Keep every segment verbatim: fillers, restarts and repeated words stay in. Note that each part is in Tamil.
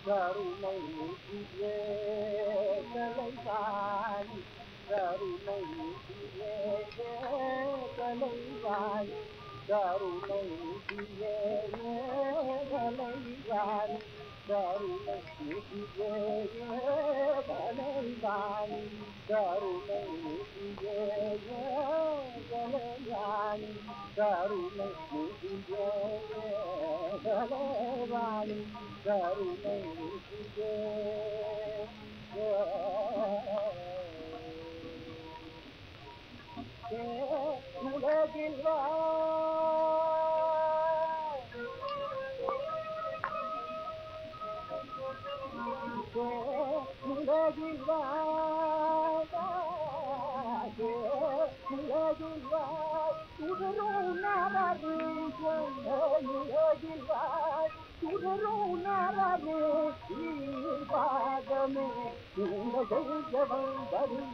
கருணை நீதியே கலைவாணி கருணை நீதியே கலைவாணி கருணை நீதியே கலைவாணி கருணை நீதியே கலைவாணி கருணை நீதியே கலைவாணி கருணை நீதியே கலைவாணி கருணை நீதியே உலகில் உலகில் உலகில் உடலும் நரது உலகில் உடலும் நரது பாதமே ஜபம் தரும்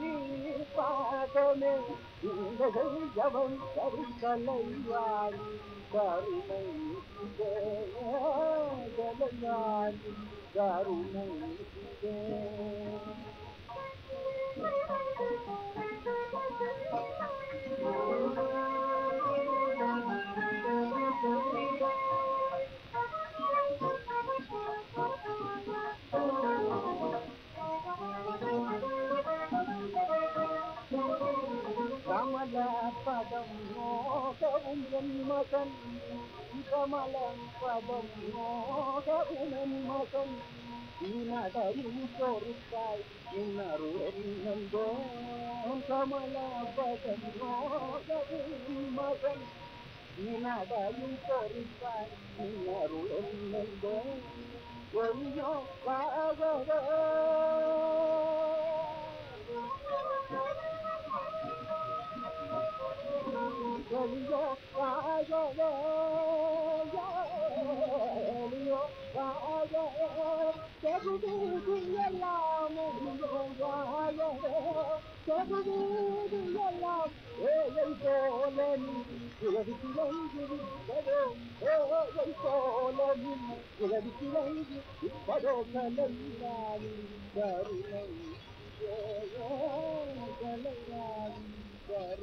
பாதமே ஜபம் தரும் கலைவாணி கருணை கலைவாணி கருணை கமல பதம் மோகவும் என் மகன் கமலம் பதம் மோகவும் மகன் நடையும் பொறுத்தாய் இன்னருள் நந்தோ கமல பதம் மோகவும் மகன் நடையும் பொறுத்தாய் இன்னருள் நந்தோ ஒய்யோ பாகவோ Yo vaya yo vaya que vive el amor yo vaya que vive el amor el solen el dilengi pero el solen el dilengi pero kalani karunai yo kalani